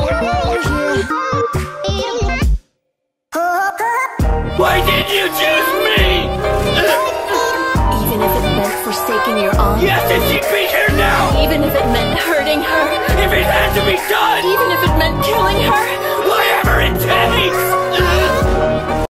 Why did you choose me? Even if it meant forsaking your aunt? Yes, and she beat her now! Even if it meant hurting her? If it had to be done!